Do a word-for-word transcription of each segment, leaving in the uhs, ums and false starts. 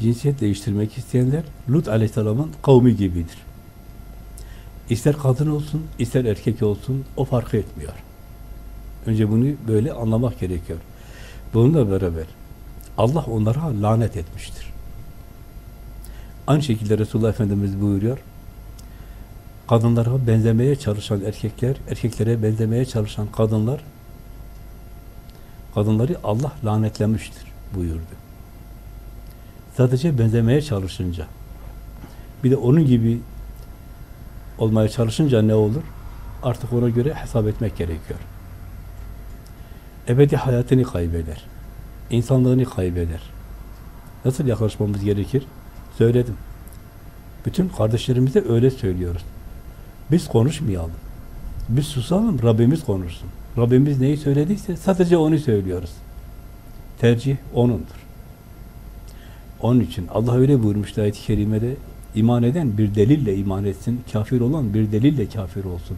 cinsiyet değiştirmek isteyenler Lut Aleyhisselam'ın kavmi gibidir. İster kadın olsun, ister erkek olsun, o farkı etmiyor. Önce bunu böyle anlamak gerekiyor. Bununla beraber Allah onlara lanet etmiştir. Aynı şekilde Resulullah Efendimiz buyuruyor, kadınlara benzemeye çalışan erkekler, erkeklere benzemeye çalışan kadınlar, kadınları Allah lanetlemiştir buyurdu. Sadece benzemeye çalışınca, bir de onun gibi olmaya çalışınca ne olur? Artık ona göre hesap etmek gerekiyor. Ebedi hayatını kaybeder. İnsanlığını kaybeder. Nasıl yaklaşmamız gerekir? Söyledim. Bütün kardeşlerimize öyle söylüyoruz. Biz konuşmayalım. Biz susalım, Rabbimiz konuşsun. Rabbimiz neyi söylediyse sadece onu söylüyoruz. Tercih O'nundur. Onun için Allah öyle buyurmuş ayet-i kerimede, iman eden bir delille iman etsin, kafir olan bir delille kafir olsun.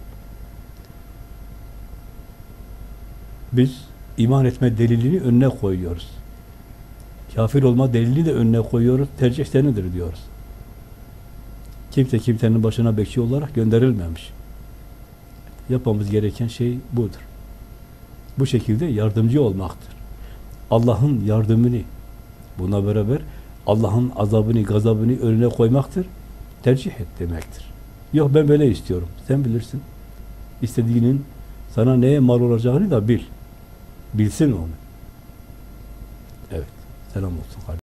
Biz iman etme delilini önüne koyuyoruz. Kafir olma delilini de önüne koyuyoruz, tercih senindir diyoruz. Kimse kimsenin başına bekçi olarak gönderilmemiş. Yapmamız gereken şey budur. Bu şekilde yardımcı olmaktır. Allah'ın yardımını, buna beraber Allah'ın azabını, gazabını önüne koymaktır. Tercih et demektir. Yok ben böyle istiyorum. Sen bilirsin. İstediğinin sana neye mal olacağını da bil. Bilsin onu. Evet. Selam olsun kardeşim.